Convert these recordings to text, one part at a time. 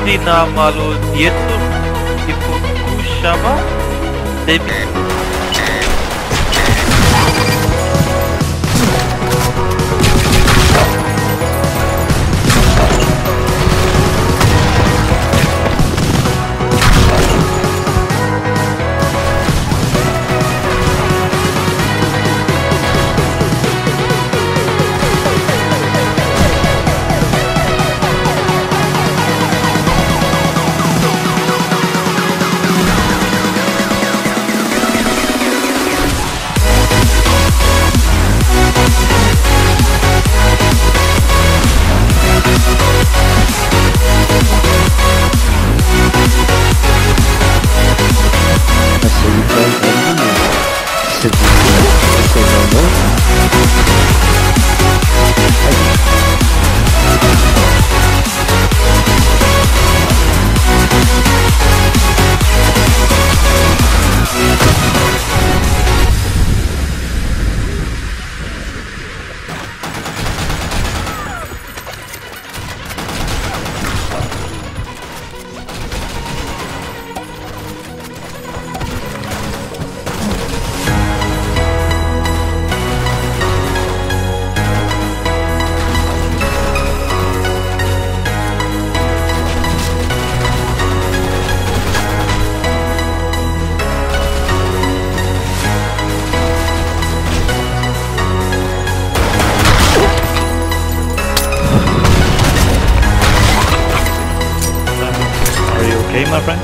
dinamalo dieto Hifukushima Demi. Okay, my friend?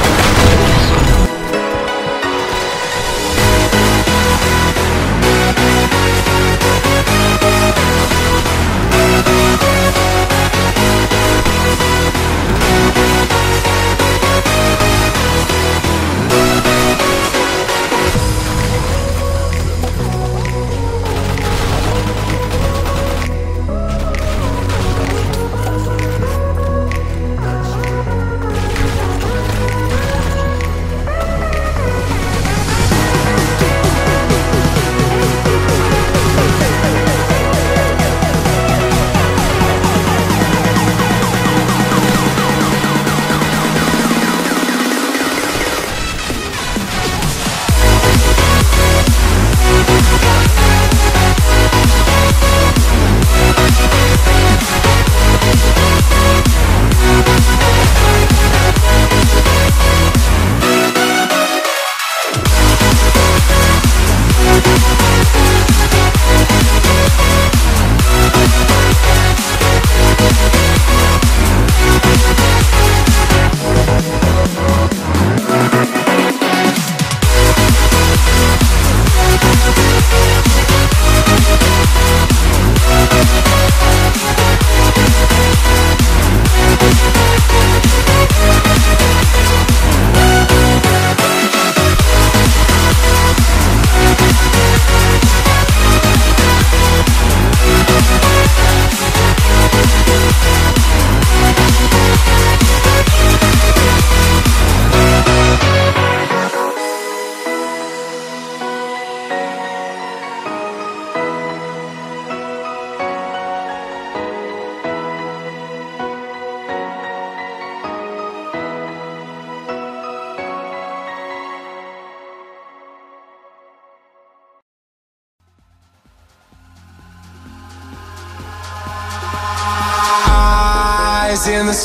In the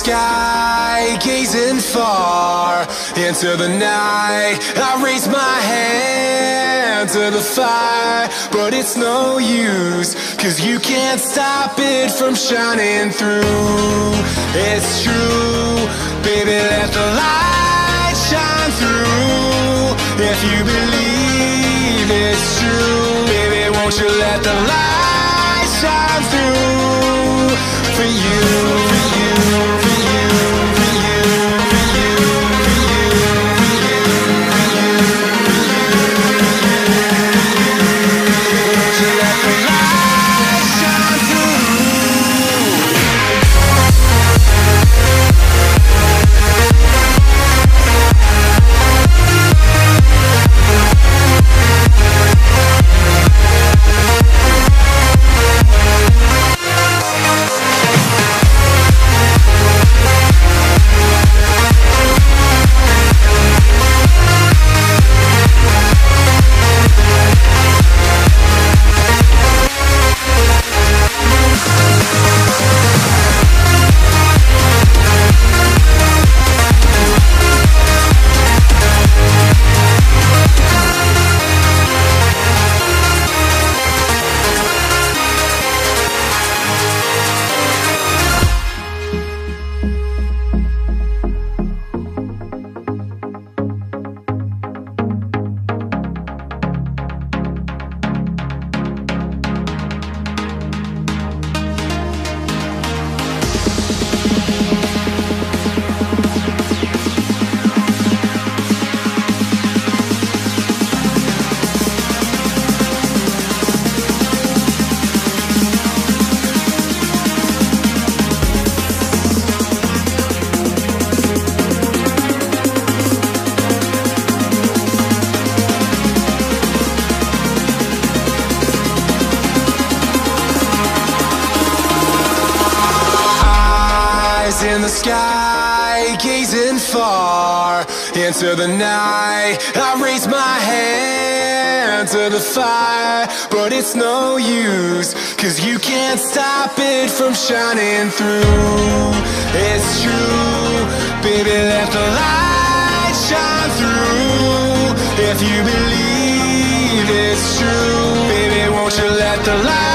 sky, gazing far into the night, I raise my hand to the fire, but it's no use, 'cause you can't stop it from shining through. It's true, baby, let the light shine through. If you believe it's true, baby, won't you let the light shine through for you, for you, for you, for you, for you, for you, for you, for you, won't you let the light shine through? sky, gazing far into the night. I raise my hand to the fire, but it's no use, 'cause you can't stop it from shining through. It's true, baby, let the light shine through. If you believe it's true, baby, won't you let the light